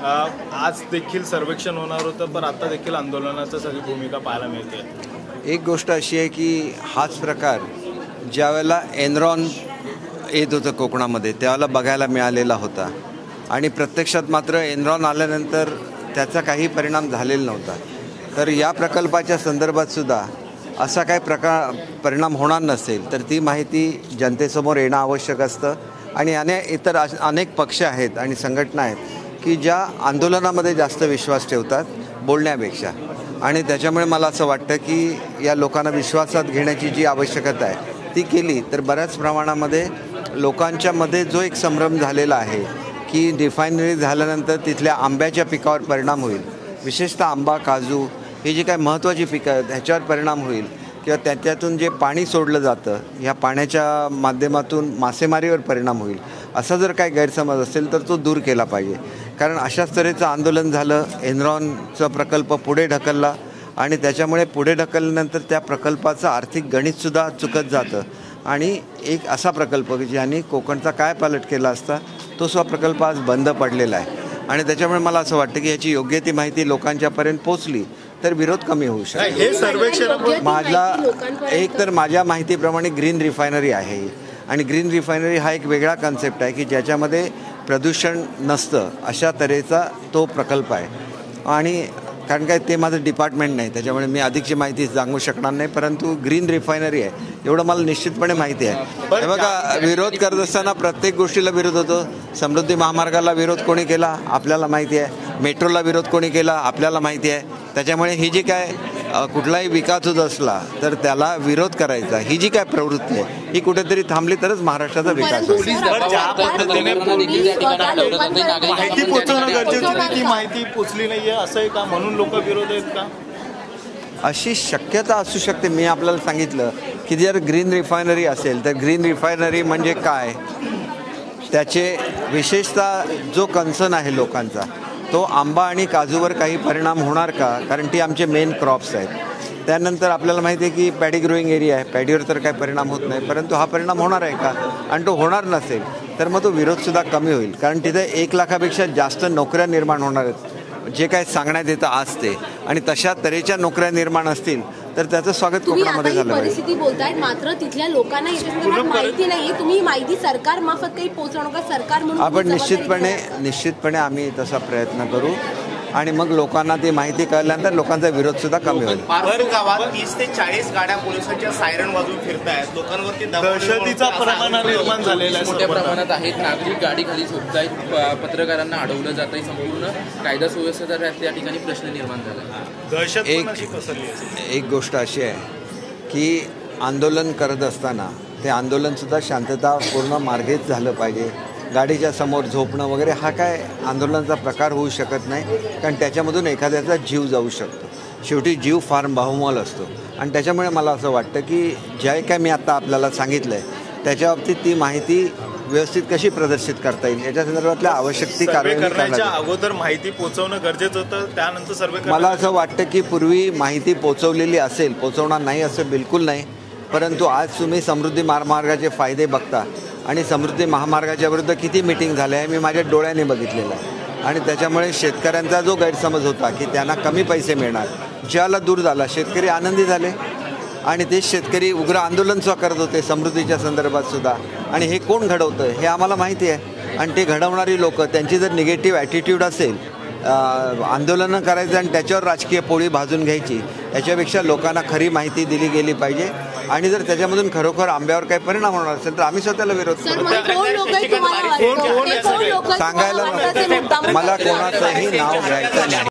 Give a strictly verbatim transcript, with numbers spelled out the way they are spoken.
आज देखील सर्वेक्षण होणार होतं, पण आता देखील आंदोलनाची सगळी भूमिका पाहायला मिळते। एक गोष्ट अशी आहे की हाच प्रकार ज्यावेळेला एनरॉन येत होतं कोकणामध्ये त्यावेळेला बघायला मिळालेला होता आणि प्रत्यक्षात मात्र एनरॉन आल्यानंतर त्याचा काही परिणाम झालेला नव्हता। तर या प्रकल्पाच्या संदर्भात सुद्धा असा काही प्रकार परिणाम होणार नसेल तर ती माहिती जनतेसमोर येणं आवश्यक असतं आणि अनेक इतर अनेक पक्ष आहेत आणि संघटना आहेत की ज्या आंदोलनामध्ये जास्त विश्वास ठेवतात बोलण्यापेक्षा, आणि त्याच्यामुळे मला असं वाटतं की या लोकांना विश्वासात घेण्याची जी आवश्यकता आहे ती केली तर बऱ्याच प्रमाणामध्ये लोकांच्यामध्ये जो एक संभ्रम झालेला आहे की रिफायनरी झाल्यानंतर तिथल्या आंब्याच्या पिकावर परिणाम होईल, विशेषतः आंबा काजू ही जी काही महत्त्वाची पिकं आहेत ह्याच्यावर परिणाम होईल किंवा त्याच्यातून जे पाणी सोडलं जातं ह्या पाण्याच्या माध्यमातून मासेमारीवर परिणाम होईल, असा जर काही गैरसमज असेल तर तो दूर केला पाहिजे। कारण अशाच तऱ्हेचं आंदोलन झालं, एनरॉनचा प्रकल्प पुढे ढकलला आणि त्याच्यामुळे पुढे ढकलल्यानंतर त्या प्रकल्पाचं आर्थिक गणितसुद्धा चुकत जातं आणि एक असा प्रकल्प की ज्याने कोकणचा काय पालट केला असता तो स्व प्रकल्प आज बंद पडलेला आहे आणि त्याच्यामुळे मला असं वाटतं की याची योग्य ती माहिती लोकांच्यापर्यंत पोचली तर विरोध कमी होऊ शकतो। हे सर्वेक्षण माझा एक तर माझ्या माहितीप्रमाणे ग्रीन रिफायनरी आहे आणि ग्रीन रिफायनरी हा एक वेगळा कन्सेप्ट आहे की ज्याच्यामध्ये प्रदूषण नसतं अशा तऱ्हेचा तो प्रकल्प आहे आणि कारण काय ते माझं डिपार्टमेंट नाही त्याच्यामुळे मी अधिकची माहिती सांगू शकणार नाही, परंतु ग्रीन रिफायनरी आहे एवढं मला निश्चितपणे माहिती आहे। हे बघा, विरोध करत असताना प्रत्येक गोष्टीला विरोध होतो। समृद्धी महामार्गाला विरोध कोणी केला आपल्याला माहिती आहे, मेट्रोला विरोध कोणी केला आपल्याला माहिती आहे। त्याच्यामुळे ही जी काय कुठलाही विकास होत असला तर त्याला विरोध करायचा ही जी काय प्रवृत्ती आहे ही कुठेतरी थांबली तरच महाराष्ट्राचा विकास होईल। माहिती पोहोचवणं गरजेचं होतं, ती माहिती पोचली नाहीये असं आहे का, म्हणून लोक विरोध आहेत का? अशी शक्यता असू शकते। मी आपल्याला सांगितलं की जर ग्रीन रिफायनरी असेल तर ग्रीन रिफायनरी म्हणजे काय, त्याचे विशेषतः जो कन्सर्न आहे लोकांचा तो आंबा आणि काजूवर काही परिणाम होणार का, कारण ती आमचे मेन क्रॉप्स आहेत। त्यानंतर आपल्याला माहिती आहे की पॅडी ग्रोईंग एरिया आहे, पॅडीवर तर काही परिणाम होत नाही, परंतु हा परिणाम होणार आहे का, आणि तो होणार नसेल तर मग तो विरोधसुद्धा कमी होईल। कारण तिथे एक लाखापेक्षा जास्त नोकऱ्या निर्माण होणार आहेत जे काय सांगण्यात येतं आज ते, आणि तशा तऱ्हेच्या नोकऱ्या निर्माण असतील तर त्याचं स्वागत कोकणामध्ये झालं पाहिजे। परिस्थिती बोलतायत मात्र तिथल्या लोकांना याच्याबद्दल माहिती नाही, तुम्ही माहिती सरकार मार्फत काही पोहोचवणं का, सरकार म्हणून आपण निश्चितपणे निश्चितपणे आम्ही तसा प्रयत्न करू आणि मग लोकांना ती माहिती कळल्यानंतर लोकांचा विरोध सुद्धा कमी होईल। भर गावात तीस ते चाळीस गाड्या पोलिसांच्या सायरन वाजवून फिरतायत, लोकांवरती दहशतीचा प्रमाण निर्माण झालेला आहे, मोठ्या प्रमाणात आहेत, नागरिक गाडी खाली झोपतायत, पत्रकारांना अडवलं जात आहे, संपूर्ण कायदा सुव्यवस्था त्या ठिकाणी प्रश्न निर्माण झाला। दहशत एक एक गोष्ट अशी आहे की आंदोलन करत असताना ते आंदोलनसुद्धा शांततापूर्ण मार्गेच झालं पाहिजे। गाडीच्या समोर झोपणं वगैरे हा काय आंदोलनाचा प्रकार होऊ शकत नाही, कारण त्याच्यामधून एखाद्याचा जीव जाऊ शकतो। शेवटी जीव फार बहुमोल असतो आणि त्याच्यामुळे मला असं वाटतं की जे काय मी आत्ता आपल्याला सांगितलं आहे त्याच्या बाबतीत ती माहिती व्यवस्थित कशी प्रदर्शित करता येईल याच्या संदर्भातल्या आवश्यक ती कारवाई करण्याच्या अगोदर माहिती पोहोचवणं गरजेचं होतं, त्यानंतर सर्वे मला असं वाटतं की पूर्वी माहिती पोहोचवलेली असेल, पोहोचवणार नाही असं बिलकुल नाही, परंतु आज तुम्ही समृद्धी महामार्गाचे फायदे बघता आणि समृद्धी महामार्गाच्या विरुद्ध किती मीटिंग झाल्या आहे मी माझ्या डोळ्याने बघितलेलं आहे आणि त्याच्यामुळे शेतकऱ्यांचा जो गैरसमज होता की त्यांना कमी पैसे मिळणार ज्याला दूर झाला, शेतकरी आनंदी झाले आणि ते शेतकरी उग्र आंदोलन सुद्धा करत होते समृद्धीच्या संदर्भात सुद्धा, आणि हे कोण घडवतं हे आम्हाला माहिती आहे आणि ते घडवणारी लोक त्यांची जर निगेटिव्ह ॲटिट्यूड असेल, आंदोलनं करायचं आणि त्याच्यावर राजकीय पोळी भाजून घ्यायची, याच्यापेक्षा लोकांना खरी माहिती दिली गेली पाहिजे आणि जर त्याच्यामधून खरोखर आंब्यावर काही परिणाम होणार असेल तर आम्ही स्वतःला विरोध करू। सांगायला मला कोणाचंही नाव घ्यायचं नाही।